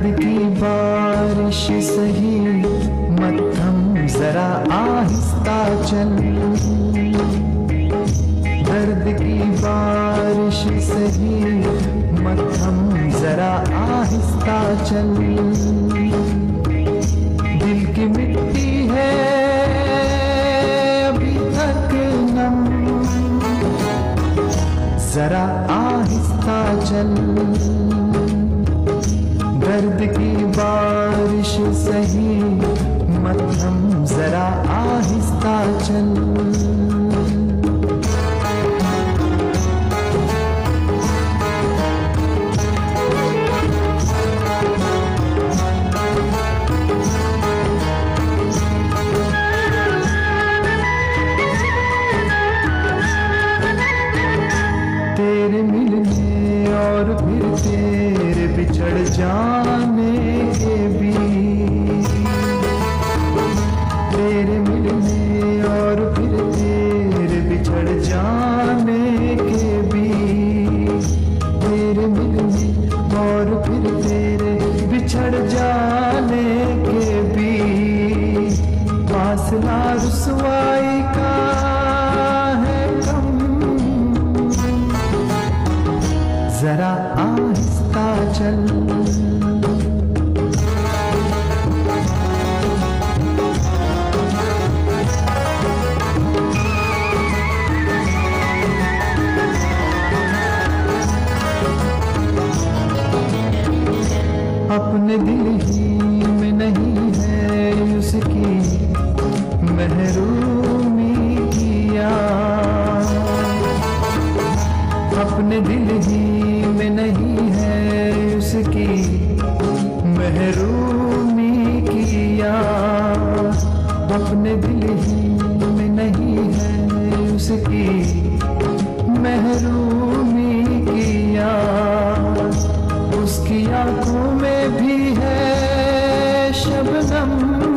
की बारिश सही मध्यम जरा आहिस्ता चल। दर्द की बारिश सही मध्यम जरा आहिस्ता चल। दिल की मिट्टी है अभी तक नम, जरा आहिस्ता चल। दर्द की बारिश सही मध्यम जरा आहिस्ता चल। तेरे मिलने और फिर तेरे बिछड़ जाने के बीच, तेरे मिलने और फिर तेरे बिछड़ जाने के बीच, तेरे मिलने और फिर तेरे बिछड़ जाने के बीच, फासला रुसवाई का है कम, जरा आहिस्ता चल। अपने दिल ही में नहीं है उसकी महरूमी किया, अपने दिल ही में नहीं है उसकी महरूमी किया, अपने दिल ही में नहीं है उसकी महरूमी किया। उसकी आंखों में भी है शबनम,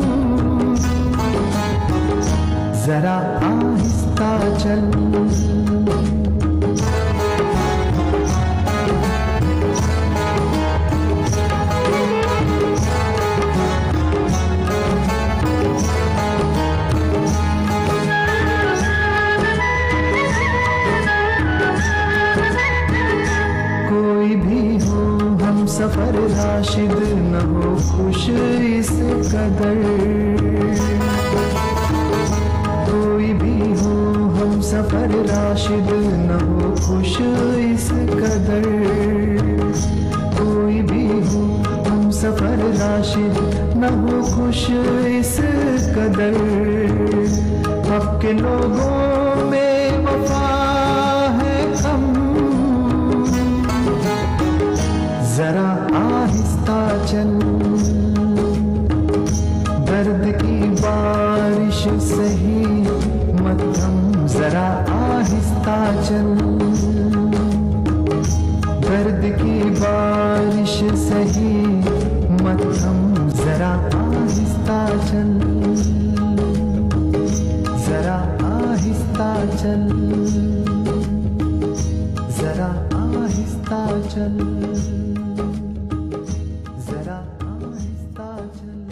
जरा आहिस्ता चल। कोई भी हो हम सफर राशिद न हो खुश इस कदर, कोई भी हो हम सफर राशिद न हो खुश इस कदर, कोई भी हो हम सफर राशिद न हो खुश इस कदर। अब के लोगों में वफा है कम, जरा आहिस्ता चल। दर्द की बारिश सही मध्यम जरा आहिस्ता चल। दर्द की बारिश सही मध्यम जरा आहिस्ता चल, जरा आहिस्ता चल, जरा आहिस्ता चल, जरा आहिस्ता चल।